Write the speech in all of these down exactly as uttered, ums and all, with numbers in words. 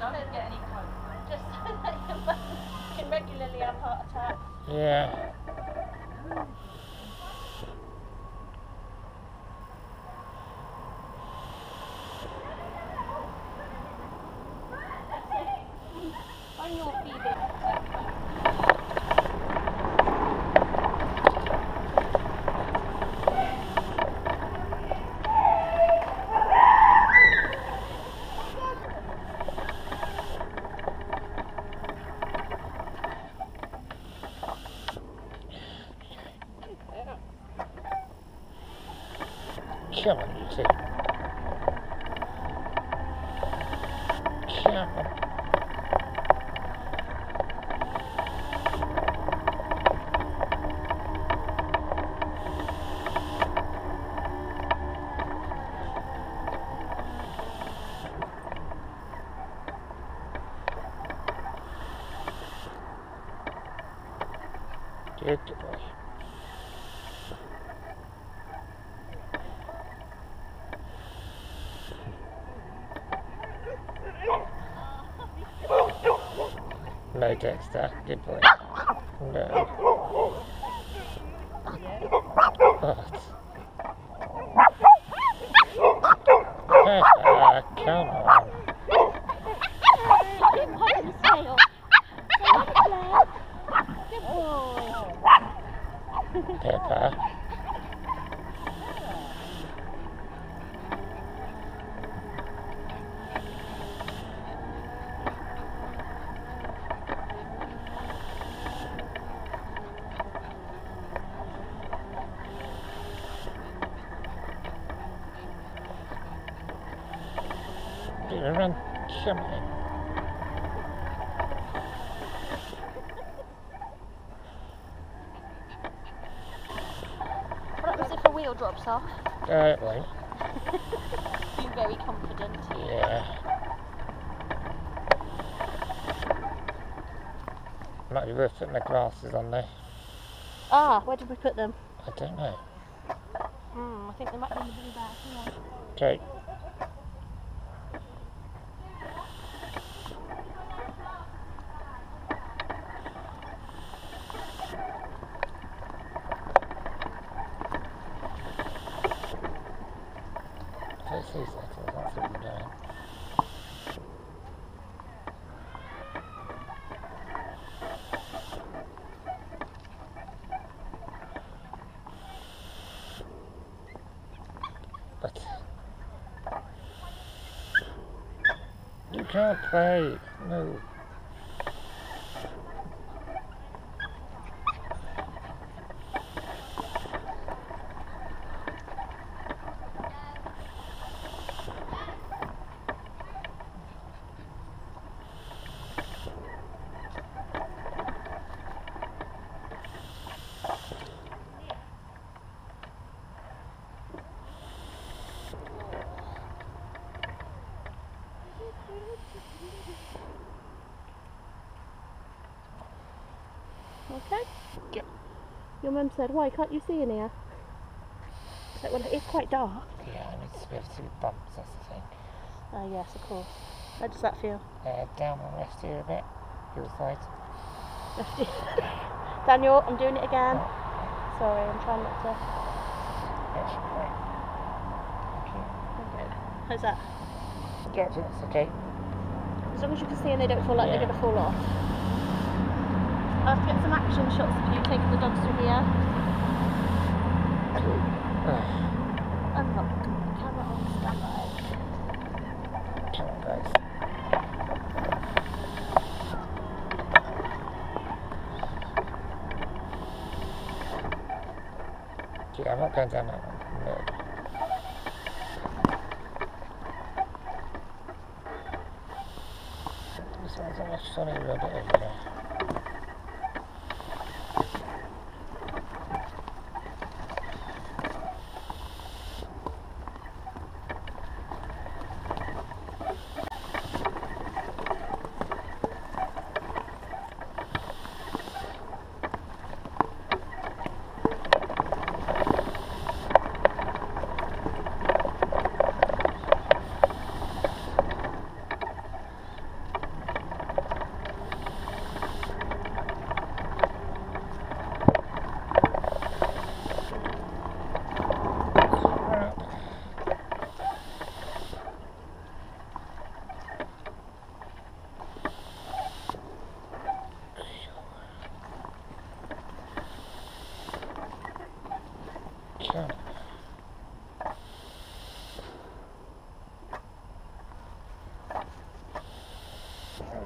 don't get any coke. Just so that your mum can regularly have heart attacks. Yeah. On your feeding. Come on, you two. Come on. Good boy. No, Dexter. Good boy. No. What? Ah, come on. Him hold his tail. Good boy. Pepper. Get around. Come on. What happens if a wheel drops off? Uh, it won't. You're very confident. Yeah. Might be worth putting my glasses on there. Ah, where did we put them? I don't know. Hmm, I think they might be in the blue bag. Yeah. Okay. Take two seconds, that's what I'm doing. But you can't play. No. Okay. Yep. Your mum said, why can't you see in here? So, well, it is quite dark. Yeah, I need to be able to see the bumps, that's the thing. Oh yes, of course. How does that feel? Uh, down and left here a bit. Your side. Daniel, I'm doing it again. Oh. Sorry, I'm trying not to. That's right. Okay. Okay. How's that? Yeah, that's okay. As long as you can see and they don't feel like Yeah. they're going to fall off. I'll have to get some action shots of you taking the dogs through here. Unlock camera on standby. Come on, guys. Yeah, I'm not going down that one. No. This one's on a sunny road over there.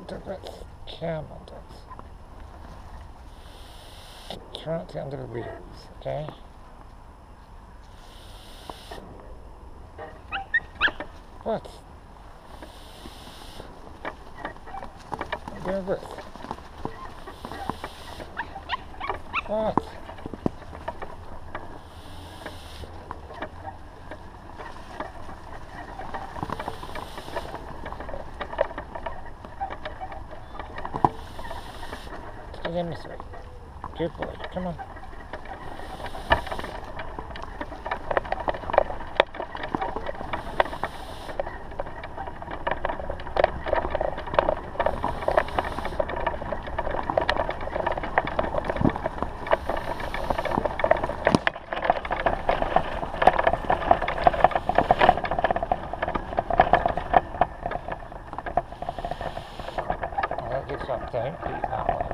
do this. Come on, this. Try not to get under the wheels, okay? What? I'm doing this. What? Take him this way. Good boy, come on. Well, good job, don't beat that one.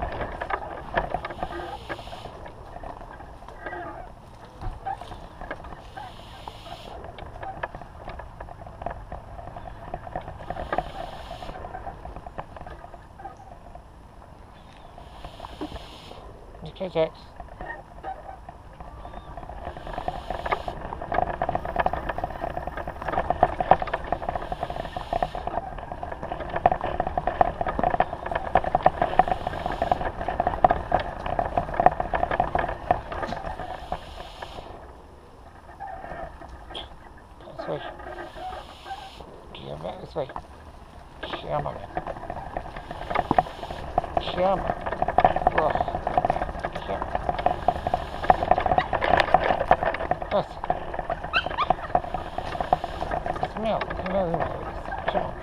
Okay, Jax. This way. Come back this way. Come on. Come on. Ugh. What? Smell. Smell the nose. Come on.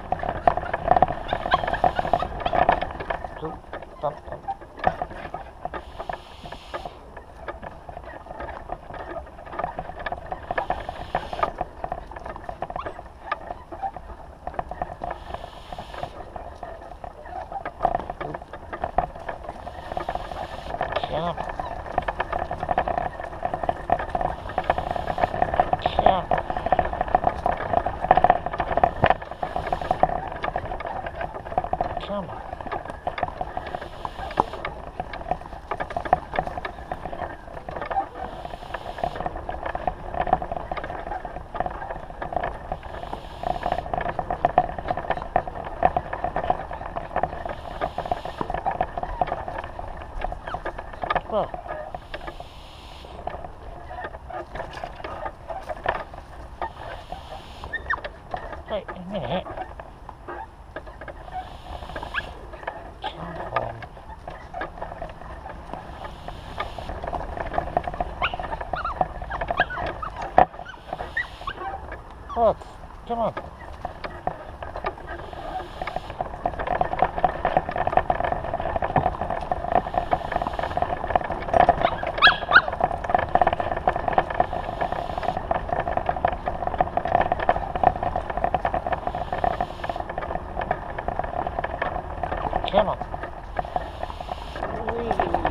Go. Bump, bump. Come on. Come on. Whoa. Wait a minute. What? Come on. Come on. Whee.